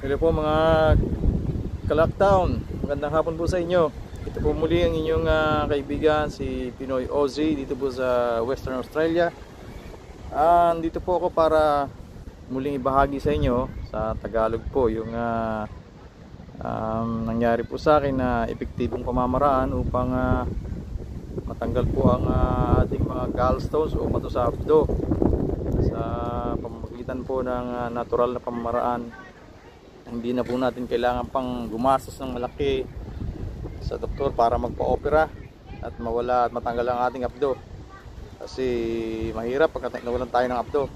Hello po mga ka-lockdown, magandang hapon po sa inyo. Ito po muli ang inyong kaibigan si Pinoy Ozzy dito po sa Western Australia. Dito po ako para muling ibahagi sa inyo sa Tagalog po yung nangyari po sa akin na epektibong pamamaraan upang matanggal po ang ating mga gallstones o bato sa abdo sa pamamagitan po ng natural na pamamaraan. Hindi na po natin kailangan pang gumastos ng malaki sa doktor para magpa-opera at mawala at matanggal ang ating abdo, kasi mahirap pagka nawalan tayo ng abdo.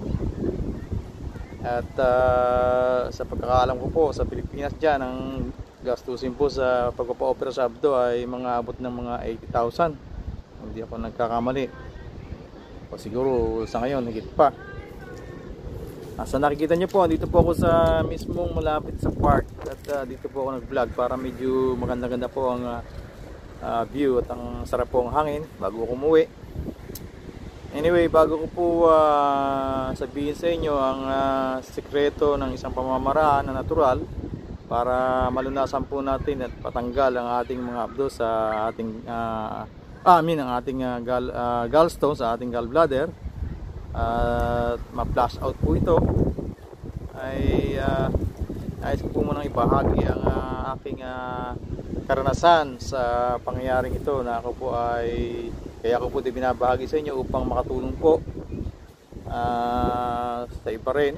At sa pagkakaalam ko po, sa Pilipinas dyan ang gastusin po sa pagpapa-opera sa abdo ay mga abot ng mga 80,000, hindi ako nagkakamali, o siguro sa ngayon higit pa. Sa nakikita nyo po, dito po ako sa mismong malapit sa park at dito po ako nag-vlog para medyo maganda-ganda po ang view at ang sarap po ang hangin bago ako umuwi. Anyway, bago ko po sabihin sa inyo ang sikreto ng isang pamamaraan na natural para malunasan po natin at patanggal ang ating mga abdo sa ating ang ating gallstone sa ating gallbladder at ma-flush out po ito, ay nais ko po munang ibahagi ang aking karanasan sa pangyayaring ito na ako po ay kaya ko po binabahagi sa inyo upang makatulong po sa iba rin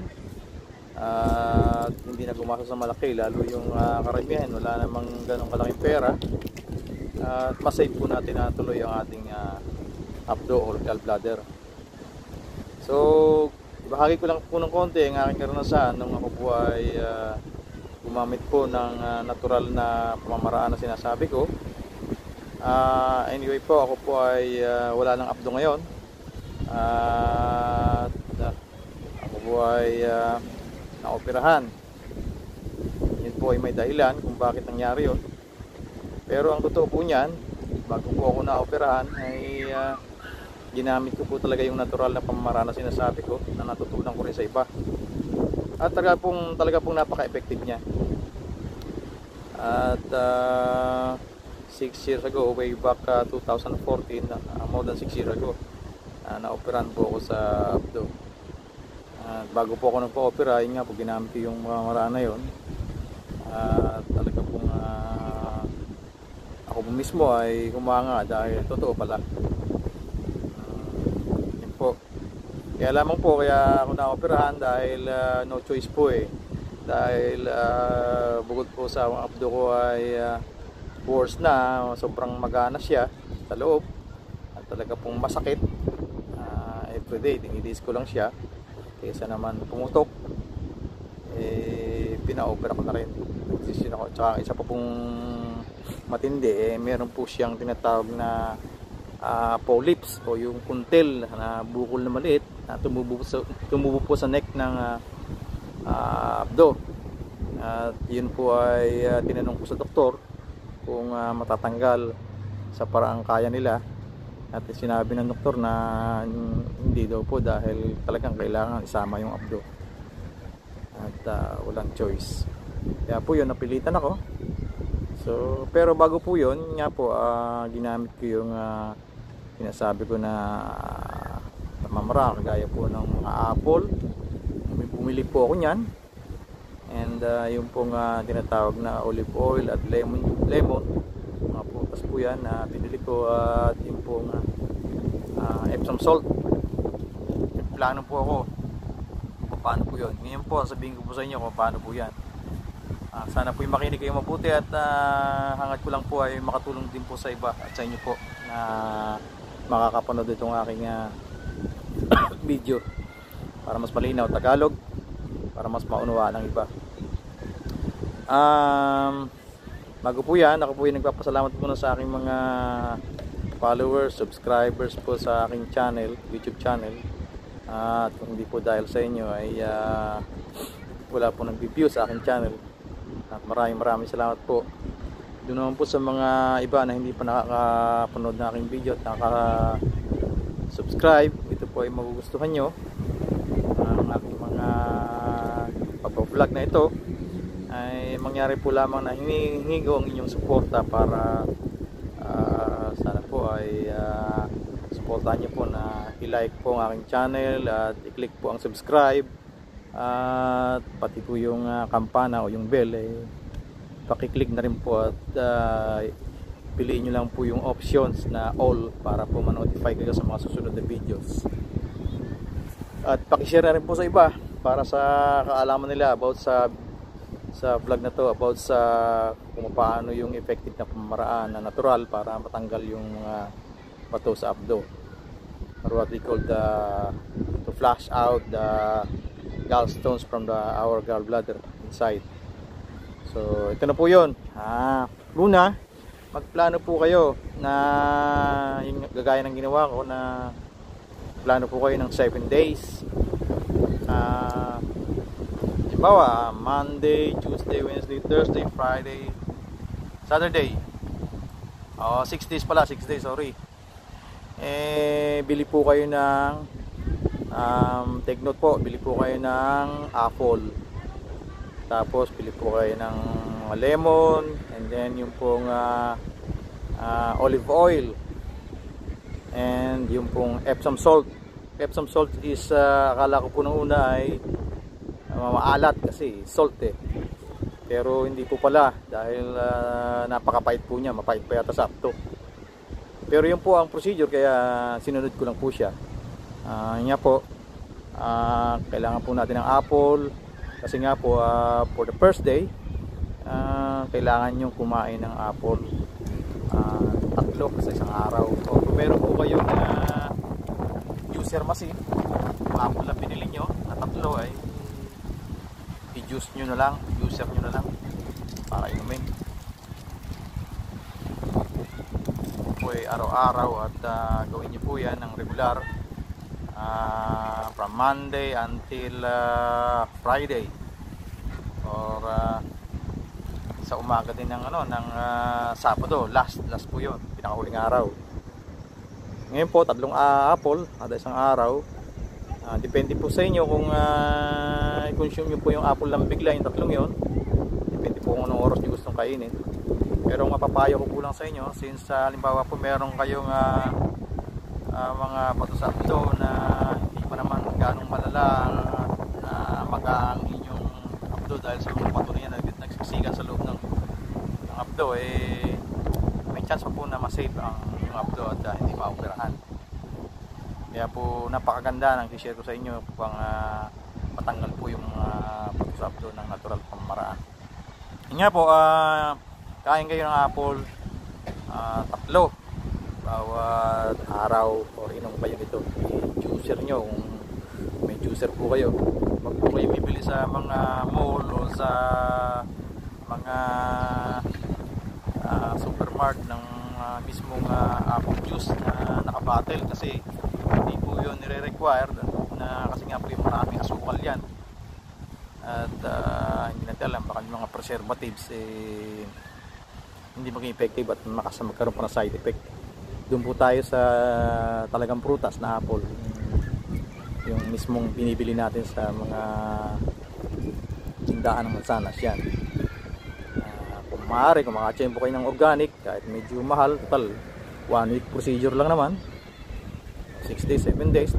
at hindi na gumastos sa malaki, lalo yung karamihan wala namang ganong kalaking pera, at masave po natin na tuloy ang ating abdo or gallbladder. So, bahagi ko lang po ng konti ang aking karanasan nung ako po ay gumamit po ng natural na pamamaraan na sinasabi ko. Anyway po, ako po ay wala ng abdo ngayon. Ako po ay naoperahan. Yun po ay may dahilan kung bakit nangyari yun. Pero ang totoo po niyan, bago po ako naoperahan ay ginamit ko po talaga yung natural na pamamaraan na sinasabi ko na natutunan ko rin sa iba, at talaga pong napaka-effective niya. At 6 years ago, way back 2014, more than 6 years ago, na-operahan po ako sa abdo. Bago po ako nagpa-opera, yun nga po, ginamit ko yung pamamaraan na yun. At talaga pong ako po mismo ay humanga dahil totoo pala. Kaya lamang po, kaya ako na-operahan dahil no choice po dahil bukod po sa abdo ko ay worse na, sobrang magana siya sa loob at talaga pong masakit. Everyday tinidis ko lang siya kaysa naman pumutok, pina-opera ko na rin. Decision ako. Tsaka isa pa pong matindi, meron po siyang tinatawag na polyps o yung kuntil na bukol na maliit na tumubo po sa neck ng abdo. At yun po ay tinanong ko sa doktor kung matatanggal sa paraang kaya nila, at sinabi ng doktor na hindi daw po dahil talagang kailangan isama yung abdo at walang choice. Kaya po yun, napilitan ako. So, pero bago po yun nga po, ginamit ko yung sinasabi ko na pamamaraan kagaya po ng mga apple. Bumili po ako niyan, and yung pong tinatawag na olive oil at lemon mga putas po yan na binili ko, at yung pong Epsom salt. Plano po ako kung paano po yun. Ngayon po sabihin ko po sa inyo kung paano po yan. Sana po yung makinig kayo mabuti, at hangat ko lang po ay makatulong din po sa iba at sa inyo po na makakapanood itong aking video para mas malinaw Tagalog, para mas maunawaan ng iba. Bago po yan, ako po yung nagpapasalamat muna sa aking mga followers, subscribers po sa aking channel, YouTube channel. At kung hindi po dahil sa inyo ay wala po nag-view sa aking channel. At maraming salamat po. Doon naman po sa mga iba na hindi pa nakakapanood ng aking video at nakaka-subscribe, ito po ay magugustuhan nyo ang aking mga pag-vlog na ito. ay mangyari po lamang na hinihingi ko ang inyong suporta para sana po ay suportahan niyo po na i-like po ang aking channel at i-click po ang subscribe at pati po yung kampana o yung bell paki-click na rin po at piliin nyo lang po yung options na all para po ma-notify kayo sa mga susunod na videos. At paki-share na rin po sa iba para sa kaalaman nila about sa vlog na to, about sa kung paano yung effective na pamamaraan na natural para matanggal yung mga bato sa abdo, or what we call to flush out the gallstones from our gallbladder inside. So ito na po yun. Luna, magplano po kayo na yung gagaya ng ginawa ko, na plano po kayo ng 7 days. Halimbawa, Monday, Tuesday, Wednesday, Thursday, Friday, Saturday. 6 days pala, 6 days, sorry. Bili po kayo ng take note po, bili po kayo ng apple. Tapos bili po kayo ng lemon, and then yung pong olive oil, and yung pong Epsom salt. Epsom salt is akala ko po nung una ay maalat kasi salt pero hindi po pala, dahil napakapait po niya, mapait pa yata sa apto. Pero yun po ang procedure, kaya sinunod ko lang po siya. Yun nga po, kailangan po natin ng apple kasi nga po for the first day kailangan nyo kumain ng apple 3 sa isang araw. So kung meron po kayong juicer machine, apple na pinili nyo na 3 ay i-juice nyo na lang, juicer nyo na lang para inumin po araw-araw. At gawin nyo po yan ng regular from Monday until Friday, or sa umaga din ng Sabado, last po yun, pinakahuling araw. Ngayon po 3 apple kada isang araw. Depende po sa inyo kung i-consume nyo po yung apple lang bigla, yung 3 yun. Depende po kung anong oras nyo gustong kainin. Pero mapapayo ko po lang sa inyo, since halimbawa po meron kayong mga bato sa abdo na hindi pa naman ganong malala na magaan inyong abdo dahil sa mga bato niya nagsiksikan sa loob ng abdo, may chance pa po na masave yung abdo at hindi maoperahan. Kaya po napakaganda ng i-share ko sa inyo upang matanggal po yung bato sa abdo ng natural pamamaraan. Yun nga po, kain kayo ng apple 3 bawat araw, or inom kayo nito. I-juicer nyo kung may juicer po kayo. Wag po kayo bibili sa mga mall o sa mga supermarket ng mismong apple juice na nakabattle, kasi hindi po yun nire-require na, kasi nga po yung maraming asukal yan. At hindi natin alam, baka yung mga preservatives hindi maging effective at magkaroon pa ng side effect. Doon po tayo sa talagang prutas na apple, yung mismong binibili natin sa mga tindahan ng mansanas yan. Kung maaari, kung makatsempo kayo ng organic, kahit medyo mahal, total 1 week procedure lang naman, 6 days, 7 days,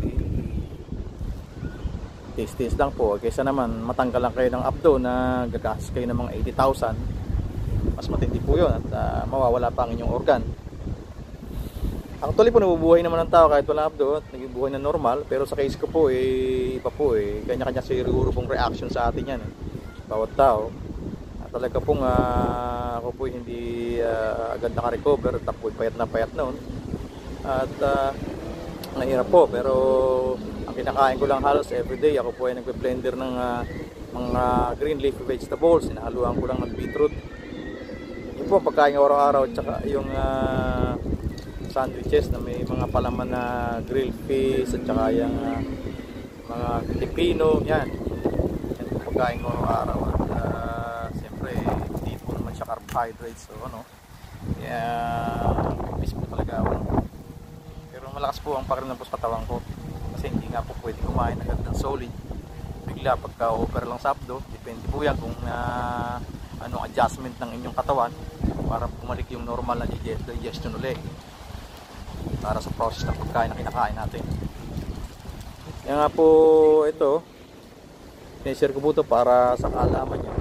taste lang po, kaysa naman matanggal lang kayo ng abdo na gagastos kayo ng mga 80,000. Mas matindi po yun at mawawala pa ang inyong organ. Actually po, nabubuhay naman ng tao kahit wala abdo at nagbubuhay na normal. Pero sa case ko po, iba po kanya-kanya siguro pong reaction sa atin yan bawat tao. At talaga pong ako po hindi agad naka-recover at ako'y payat na noon. At nahirap po, pero ang kinakain ko lang halos everyday, ako po ay nagbe-blender ng mga green leafy vegetables. Sinahaluan ko lang ng beetroot. Yun po ang pagkain araw-araw, at saka yung sandwiches na may mga palaman na grilled fish at saka yung mga Filipino, yan po pagkain ko araw. At siyempre hindi po naman siya carbohydrates, so kaya pipis po talaga ako. Pero malakas po ang pakiramdam po sa katawan ko kasi hindi nga po pwede kumain agad ng solid bigla pagka-over lang sa abdo. Depende po yan kung anong adjustment ng inyong katawan para bumalik yung normal na digestion ulit para sa process ng pagkain na kinakain natin. Yan nga po, ito sinishare ko po ito para sa kaalaman nyo.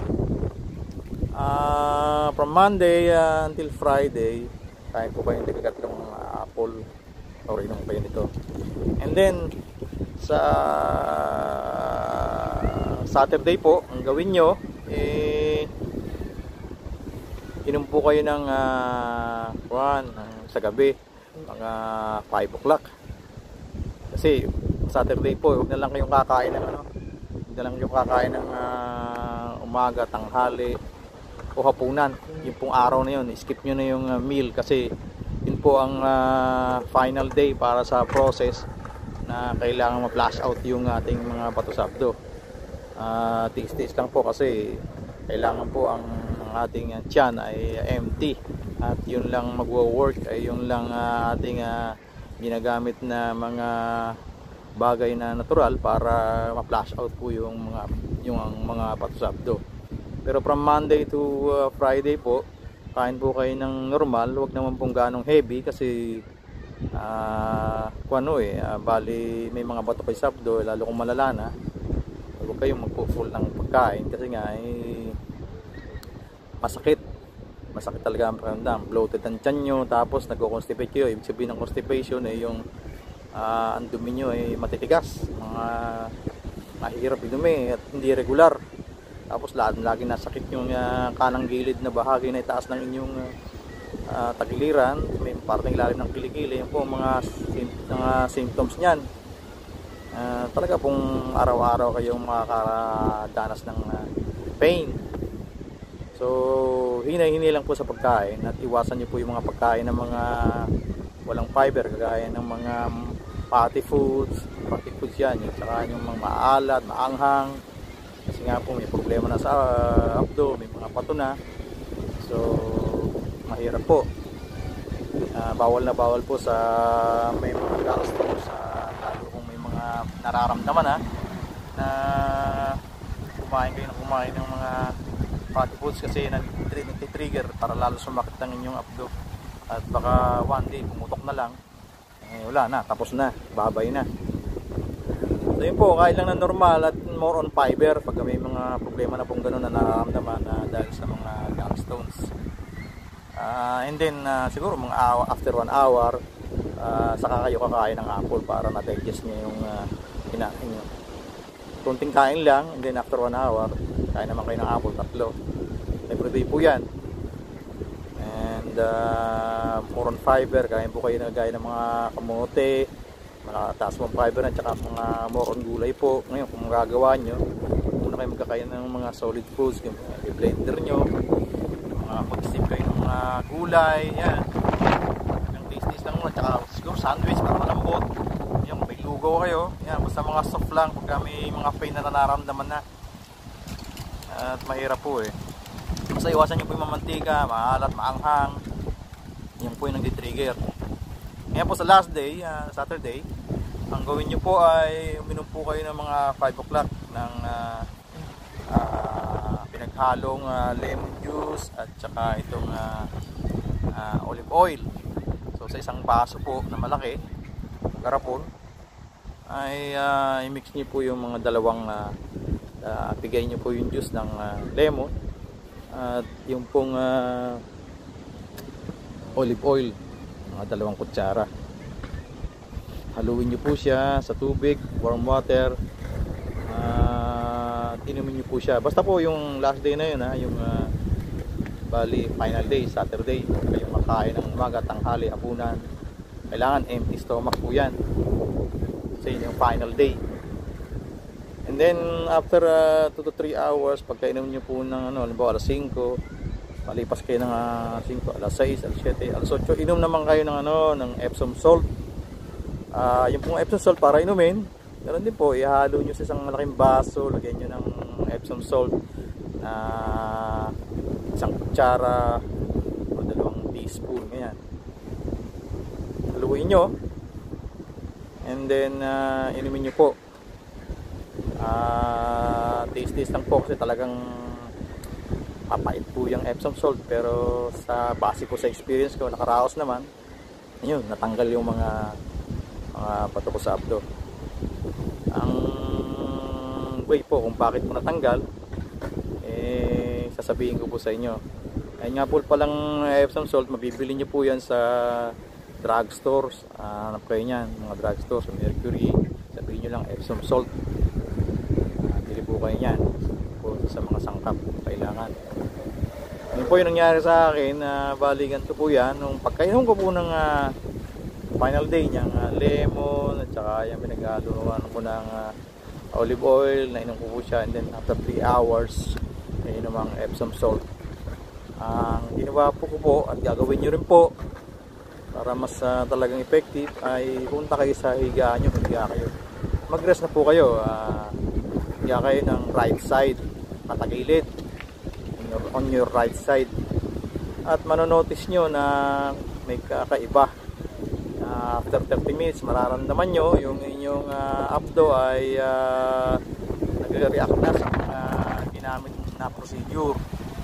From Monday until Friday, kain po kayo ng tatlong apple or inom kayo nito. And then sa Saturday po, ang gawin nyo inom po kayo ng sa gabi mga 5 o'clock. Kasi Saturday po, huwag na lang kayong kakain ng huwag na lang kayong kakain ng umaga, tanghali o hapunan. Yung pong araw na yun, skip nyo na yung meal kasi yun po ang final day para sa process na kailangan ma-flush out yung ating mga bato sa abdo. Tiis-tiis lang po kasi kailangan po ang ating tiyan ay empty at yun lang magwo-work, ay yun lang ating ginagamit na mga bagay na natural para ma-flush out po yung mga bato sa abdo. Pero from Monday to Friday po, kain po kayo ng normal, huwag naman pong ganong heavy kasi bali may mga bato kayo sa abdo, lalo kung malala na, huwag kayong magpo-full ng pagkain kasi nga masakit talaga ang pakiramdam, bloated ang tiyan nyo, tapos nagko-constipate kayo. Ibig sabihin ng constipation ay yung ang dumi nyo ay matitigas, mahirap idumi at hindi regular, tapos lagi nasakit yung kanang gilid na bahagi na itaas ng inyong tagiliran, may parting lalim ng kilikili. Yung po mga symptoms nyan. Talaga pong araw-araw kayong makakadanas ng pain. So hinay-hinay lang po sa pagkain at iwasan nyo po yung mga pagkain ng mga walang fiber, kagaya ng mga fatty foods yan, yung saka yung mga maalat, maanghang, kasi nga po may problema na sa abdo, may mga pato na, so mahirap po. Bawal na bawal po sa may mga gallstones, lalo kung may mga nararamdaman na kumain ng mga fatty foods kasi nag-trigger para lalo sumakit ang inyong abdo at baka one day pumutok na lang, wala na, tapos na, babay na. So yun po, kain lang na normal at more on fiber pag may mga problema na pong gano'n na nararamdaman dahil sa mga gallstones. And then siguro mga after 1 hour saka kayo kakain ng apple para ma-digest nyo yung kinain nyo. Kunting kain lang, and then after 1 hour kain naman kayo ng apple, 3 everyday po yan. And more on fiber, kain po kayo ng gaya ng mga kamote, taas mong fiber at saka mga more on gulay po. Ngayon kung magagawa nyo, muna kayo magkakain ng mga solid foods, yung blender nyo, mag-steam kayo ng mga gulay, yan, yung taste lang muna, tsaka siguro sandwich para malambot, yung may lugaw kayo, yan, basta mga soft lang pagka may mga pain na nararamdaman na at mahirap po basta iwasan nyo po yung mamantika, maalat, maanghang, yan po yung nagdi-trigger. Ngayon po sa last day, Saturday, ang gawin nyo po ay uminom po kayo ng mga 5 o'clock ng pinaghalong lemon juice at saka itong olive oil. So sa isang baso po na malaki, garapon, ay i-mix nyo po yung mga dalawang bigay nyo po yung juice ng lemon at yung pong olive oil, mga 2 kutsara. Haluin nyo po siya sa tubig, warm water, inumin nyo po siya. Basta po yung last day na yun, yung bali final day, Saturday, kayong makain ng umaga, tanghali, hapunan, kailangan empty stomach po yan kasi yung final day. And then after 2 to 3 hours, pagkainom nyo po ng halimbawa alas 5, palipas kayo ng 5, alas 6, alas 7, alas 8, inom naman kayo ng ng Epsom salt. Yung pong Epsom salt para inumin, ganoon din po, ihalo nyo sa isang malaking baso, lagyan nyo ng Epsom salt na 1 kutsara o 2 teaspoon, ganyan. Haluin nyo and then inumin nyo po. Taste lang po kasi talagang papait po yung Epsom salt, pero sa base po sa experience ko, nakaraos naman, yun, natanggal yung mga bato ko sa abdo. Ang way po kung bakit po natanggal, sasabihin ko po sa inyo. Ayun nga po palang Epsom salt, mabibili nyo po yan sa drugstores. Hanap kayo nyan, mga drugstores, sa Mercury, sabihin nyo lang Epsom salt. Bili po kayo nyan po sa mga sangkap kailangan. Yun po yung nangyari sa akin. Bali ganito po yan, nung pagkainom ko po ng final day niyang lemon at saka yung pinag-haluan ko ng olive oil, nainom ko po siya, and then after 3 hours nainom ang Epsom salt. Ang ginawa po ko po at gagawin nyo rin po para mas talagang effective ay punta kayo sa higaan nyo, higa kayo, mag-rest na po kayo, higa kayo ng right side, patagilid on your right side, at manonotice nyo na may kakaiba. After 30 minutes mararamdaman nyo yung inyong abdo ay nagre-react na sa mga ginamit na procedure.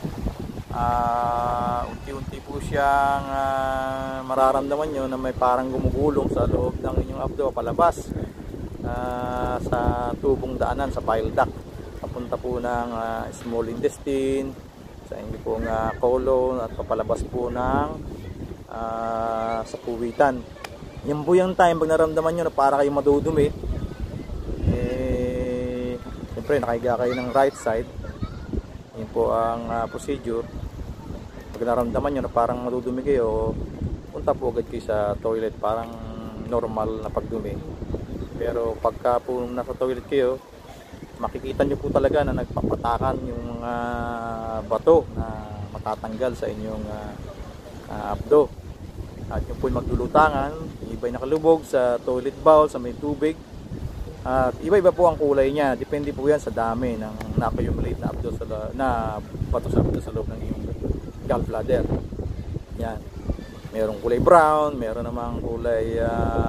Unti-unti po siyang mararamdaman nyo na may parang gumugulong sa loob ng inyong abdo palabas sa tubong daanan, sa bile duct, papunta po ng small intestine, sa inyong pong colon, at papalabas po ng sa puwitan. Yan po yung time pag naramdaman nyo na para kayo madudumi, siyempre nakahiga kayo ng right side. Yan po ang procedure. Pag naramdaman nyo na parang madudumi kayo, punta po agad kayo sa toilet, parang normal na pagdumi. Pero pagka po nasa toilet kayo, makikita nyo po talaga na nagpapatakan yung mga bato na matatanggal sa inyong abdo. At yung po yung magdulutangan, iba'y nakalubog sa toilet bowl, sa may tubig. At iba-iba po ang kulay niya. Depende po yan sa dami ng na-accumulate na abdo na bato sa abdo sa loob ng iyong gallbladder. Yan. Merong kulay brown, meron namang kulay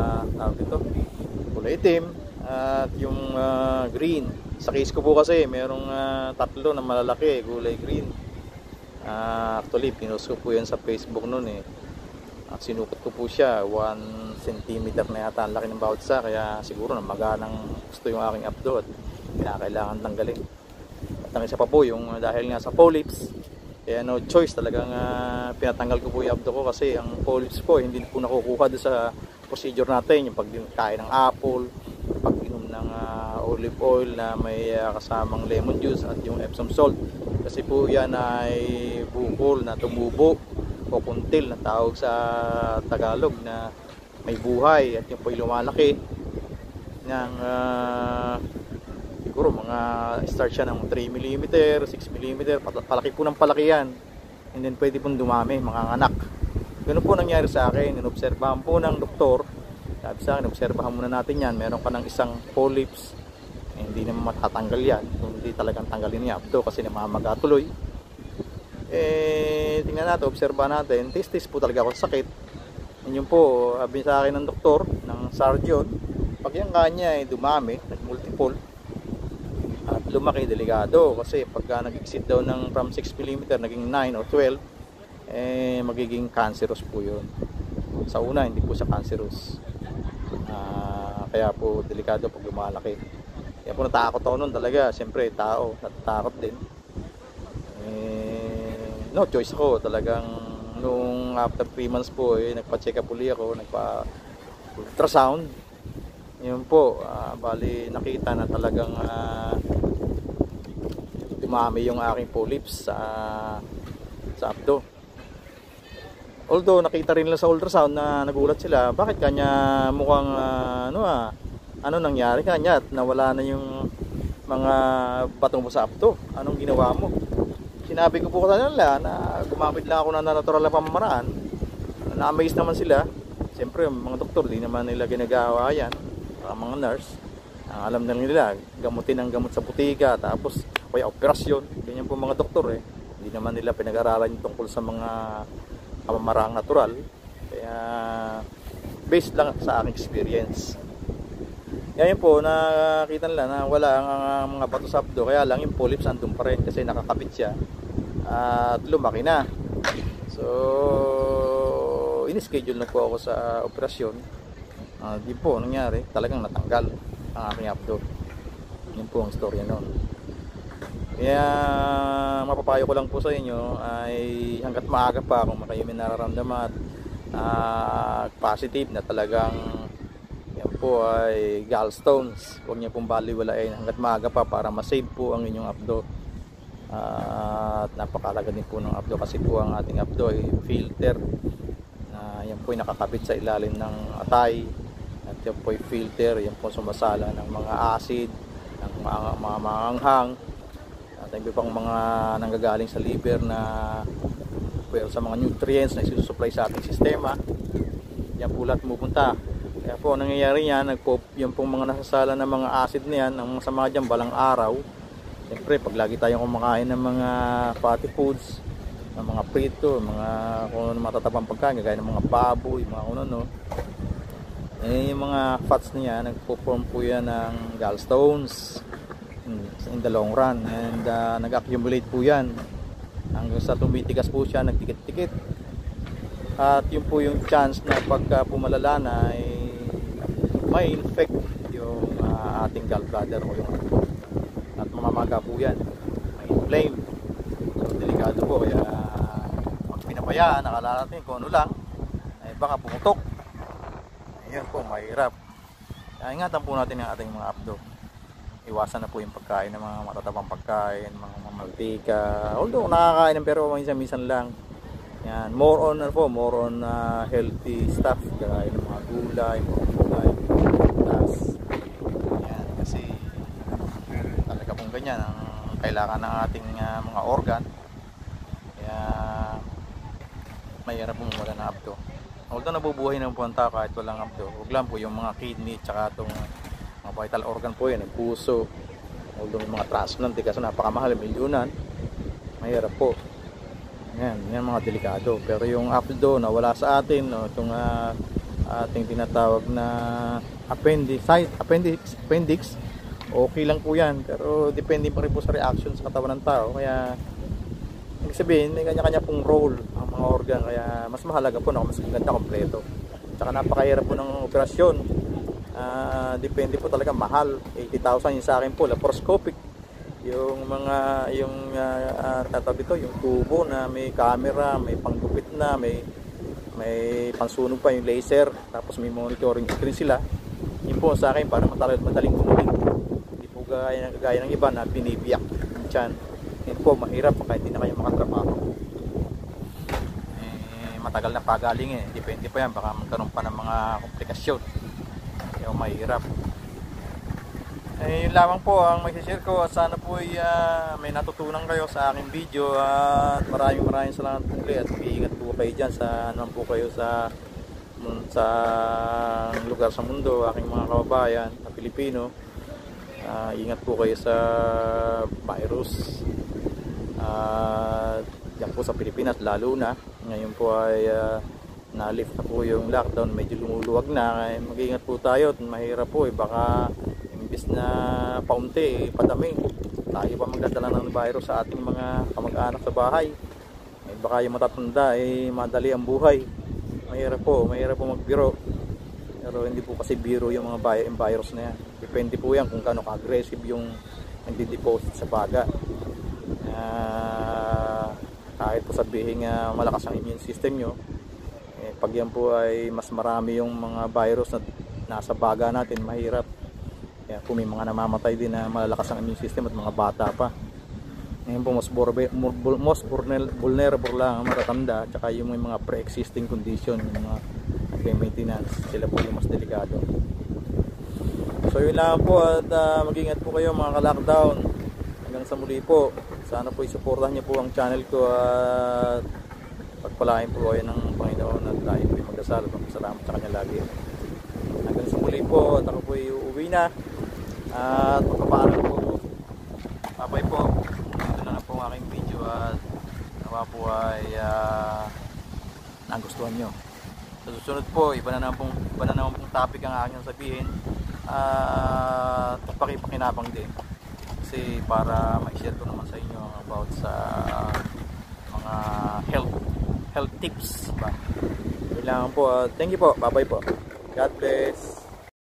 kulay itim, at yung green. Sa case ko po kasi merong tatlo na malalaki, kulay green. Actually pinost ko po yan sa Facebook noon At sinukot ko po siya, 1 cm na yata ang laki ng bawat isa, kaya siguro na maganang gusto yung aking abdo at kailangan tanggalin. At ang isa pa po yung dahil nga sa polyps, kaya no choice, talagang pinatanggal ko po yung abdo ko kasi ang polyps po hindi po nakukuha doon sa procedure natin, yung pagkain ng apple, pag-inom ng olive oil na may kasamang lemon juice at yung Epsom salt, kasi po yan ay bukol na tumubo o kuntil na tawag sa Tagalog, na may buhay, at yung po lumalaki ng siguro mga start siya ng 3mm, 6mm, palaki po ng palaki yan, and then pwede pong dumami, mga anak. Ganun po nangyari sa akin. Inobserbahan po ng doktor, sabi sa akin, obserbahan muna natin yan, meron ka ng isang polyps, hindi naman matatanggal yan kung hindi talagang tanggalin niya abdo kasi namamaga tuloy. Tingnan natin, obserbahan natin, test po talaga ako sa sakit. Yun po, sabi sa akin ng doktor, ng surgeon, pag yung kanya ay dumami, nag-multiple at lumaki, delikado, kasi pagka nag-exceed daw ng from 6mm naging 9 or 12, magiging cancerous po yun. Sa una, hindi po siya cancerous, kaya po delikado pag lumalaki. Kaya po natakot ako nun talaga, siyempre tao, natatakot din. No choice ako, talagang nung after 3 months po nagpa-check up uli ako, nagpa-ultrasound. Yun po, bali nakita na talagang dumami yung aking polyps sa abdo. Although nakita rin lang sa ultrasound na nagulat sila, bakit kanya mukhang ano nangyari kanya at nawala na yung mga batong mo sa abdo, anong ginawa mo? Sinabi ko po sa nila na gumamit lang ako ng natural na pamamaraan. Na-amaze naman sila. Siyempre mga doktor, di naman nila ginagawa yan, mga nurse, ang alam na nila gamutin ang gamot sa butika, tapos kaya operasyon, ganyan po mga doktor hindi naman nila pinag-aralan yung tungkol sa mga pamamaraang natural. Kaya based lang sa aking experience. Ngayon po, nakita nila na wala ang mga bato sa abdo, kaya lang yung polyps andun pa rin kasi nakakabit siya at lumaki na. So, in-schedule na po ako sa operasyon. Di po nangyari, talagang natanggal ang aking abdo. Yun po ang storya noon. Kaya mapapayo ko lang po sa inyo ay hanggat maaga pa kung kayo may nararamdaman at positive na talagang yan po ay gallstones, huwag niyo pong baliwalain hanggat maaga pa para masave po ang inyong abdo. At napakalaga din po ng abdo kasi po ang ating abdo ay filter na yan po ay nakakabit sa ilalim ng atay, at yan po ay filter, yan po sumasala ng mga acid, ng mga maanghang at iba pang mga nanggagaling sa liver na pero sa mga nutrients na isusupply sa ating sistema. Yan po lahat pumupunta. Kaya po nangyayari yan, yung pong mga nasasala ng mga acid na yan, ang masama dyan balang araw. Siyempre pag lagi tayong kumakain ng mga fatty foods, ng mga prito, mga kung ano matatabang pagkain, gaya ng mga baboy, mga ano, yung mga fats niya, nagpo-form po yan ng gallstones in the long run, and nag-accumulate po yan hanggang sa tumitigas po siya, nagtikit-tikit. At yun po yung chance na pagka pumalala na ay may infect yung ating gallbladder o yung abdo, at mamamaga po yan, may inflame. So delikado po, kaya pag pinabayaan, nakala natin kung ano lang ay baka pumutok. Ayun po, mahirap. Kaya ingatan po natin ang ating mga abdo. Iwasan na po yung pagkain ng mga matatabang pagkain, mga mantika, although nakakain pero minsan-minsan lang. Yan, more on healthy stuff, gaya ng mga gulay, tas yan, kasi talaga pong ganyan ang kailangan ng ating mga organ. Kaya mahirap pong wala na abdo. Although nabubuhay ng puwanta kahit walang abdo, huwag lang po yung mga kidney tsaka itong mga vital organ po yan, yung puso, although yung mga transplant kasi napakamahal, milyunan, mahirap po. Yan mga delikado. Pero yung abdo na wala sa atin, no, itong ating tinatawag na appendix, okay lang po yan. Pero depende pa rin po sa reaction sa katawan ng tao. Kaya ibig sabihin, may kanya-kanya pong role ang mga organ. Kaya mas mahalaga po na mas ganda kompleto. Tsaka napakahirap po ng operasyon. Depende po talaga, mahal. 80,000 yung sa akin po, laparoscopic. Yung mga tatawag dito, yung tubo na may camera, may panggupit na, may pansunog pa yung laser, tapos may monitoring screen sila. Yun po sa akin para madaling kumuling. Hindi po gaya ng iba na binibiyak yung tiyan. Yun po mahirap kahit hindi na kayo makatrabaho. Matagal na pagaling depende pa yan, baka magkaroon pa ng mga komplikasyon. Kaya mahirap. Yun lamang po ang mag-share ko, at sana po may natutunan kayo sa aking video, at maraming salamat po ulit, at mag-iingat po kayo dyan sa naman po kayo sa lugar sa mundo, aking mga kababayan na Pilipino. Ingat po kayo sa virus, yan po sa Pilipinas lalo na ngayon po ay na-lift na po yung lockdown, medyo lumuluwag na. Mag-iingat po tayo at mahirap po baka imbis na paunti, padami, tayo pa magdadala ng virus sa ating mga kamag-anak sa bahay. Baka yung matatanda madali ang buhay. Mahirap po magbiro. Pero hindi po kasi biro yung mga virus na yan. Depende po yan kung gaano ka-aggressive yung nagdi-deposit sa baga. Kahit po sabihin malakas ang immune system nyo, pag yan po ay mas marami yung mga virus na nasa baga natin, mahirap. Kaya po may mga namamatay din na malalakas ang immune system at mga bata pa. Ngayon po most vulnerable lang ang matatanda, at saka yung mga pre-existing condition, yung mga maintenance, sila po yung mas delikado. So yun lang po, at mag-ingat po kayo mga ka-lockdown. Hanggang sa muli po, sana po isuportahan niyo po ang channel ko, at pagpalain po kayo ng Panginoon, at tayo po yung magdasal at magpasalamat sa Kanya lagi. Hanggang sa muli po, at ako po uuwi na, at magpapaalam po. Babay po. Ito na po ang aking video, at nawa po ay nagustuhan nyo. Sa susunod po, iba na naman pong topic ang aking sabihin, at pakipakinabang din, kasi para ma-share ko naman sa inyo about sa mga health tips ba. Yun lang po. Thank you po, bye bye po, God bless.